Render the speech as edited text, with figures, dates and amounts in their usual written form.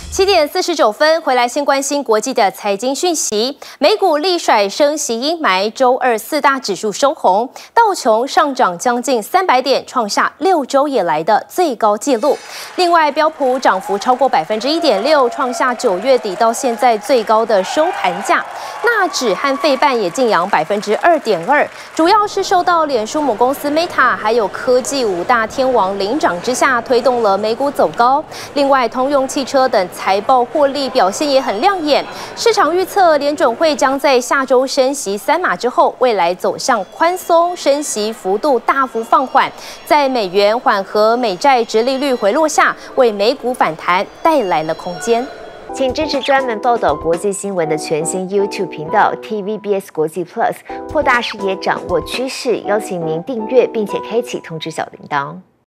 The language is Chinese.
7:49，回来先关心国际的财经讯息。美股力甩升息阴霾，周二4大指数收红，道琼上涨将近300点，创下6周以来的最高纪录。另外，标普涨幅超过1.6%，创下9月底到现在最高的收盘价。纳指和费半也晋扬2.2%，主要是受到脸书母公司 Meta 还有科技5大天王领涨之下，推动了美股走高。另外，通用汽车等财报获利表现也很亮眼，市场预测联准会将在下周升息3码之后，未来走向宽松，升息幅度大幅放缓，在美元缓和美债殖利率回落下，为美股反弹带来了空间。 请支持专门报道国际新闻的全新 YouTube 频道 TVBS 国际 Plus， 扩大视野，掌握趋势。邀请您订阅并且开启通知小铃铛。